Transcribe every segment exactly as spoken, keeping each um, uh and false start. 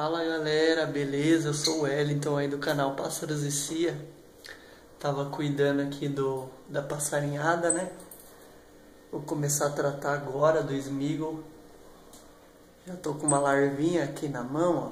Fala galera, beleza? Eu sou o Wellington aí do canal Pássaros e Cia. Tava cuidando aqui do, da passarinhada, né? Vou começar a tratar agora do Smeagol. Já tô com uma larvinha aqui na mão, ó.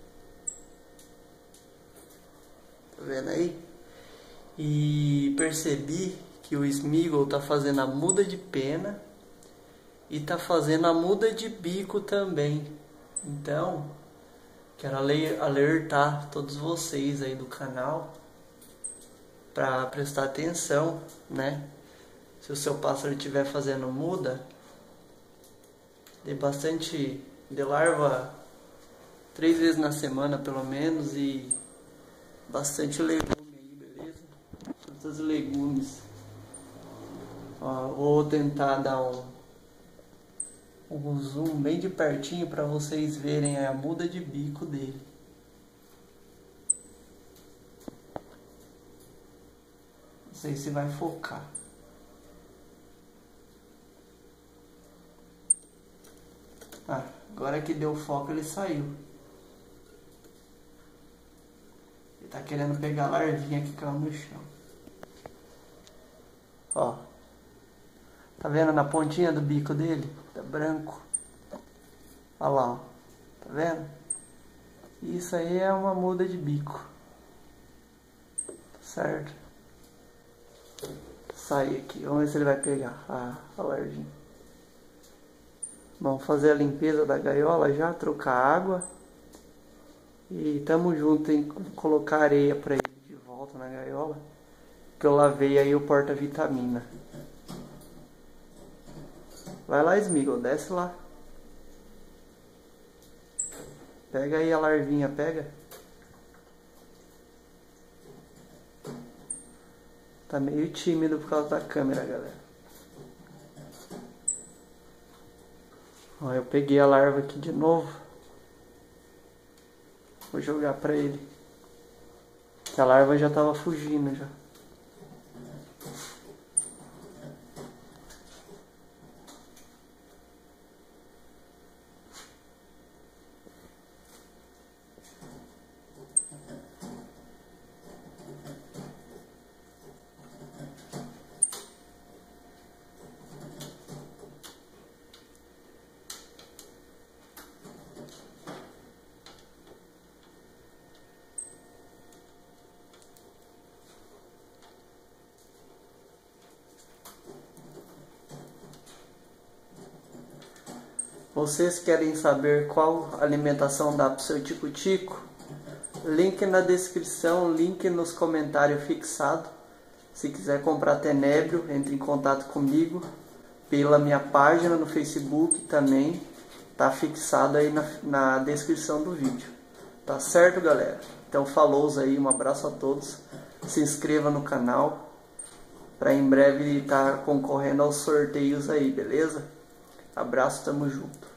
Tá vendo aí? E percebi que o Smeagol tá fazendo a muda de pena e tá fazendo a muda de bico também. Então, quero alertar todos vocês aí do canal para prestar atenção, né? Se o seu pássaro estiver fazendo muda, dê bastante de larva três vezes na semana pelo menos e bastante legume aí, beleza? Frutas e legumes. Ó, vou tentar dar um um zoom bem de pertinho para vocês verem a muda de bico dele. Não sei se vai focar. Ah, agora que deu foco ele saiu. Ele tá querendo pegar a larvinha que caiu no chão. Ó. Tá vendo na pontinha do bico dele? Tá branco. Olha lá, ó. Tá vendo? Isso aí é uma muda de bico. Certo? Sai aqui. Vamos ver se ele vai pegar a, a larvinha. Vamos fazer a limpeza da gaiola já, trocar água. E tamo junto em colocar areia pra ele de volta na gaiola. Que eu lavei aí o porta-vitamina. Vai lá, Smeagol, desce lá. Pega aí a larvinha, pega. Tá meio tímido por causa da câmera, galera. Ó, eu peguei a larva aqui de novo. Vou jogar pra ele. A larva já tava fugindo já. Vocês querem saber qual alimentação dá para o seu tico-tico? Link na descrição, link nos comentários fixado. Se quiser comprar tenebro, entre em contato comigo pela minha página no Facebook também. Tá fixado aí na, na descrição do vídeo. Tá certo, galera? Então falou aí, um abraço a todos. Se inscreva no canal para em breve estar concorrendo aos sorteios aí, beleza? Abraço, tamo junto.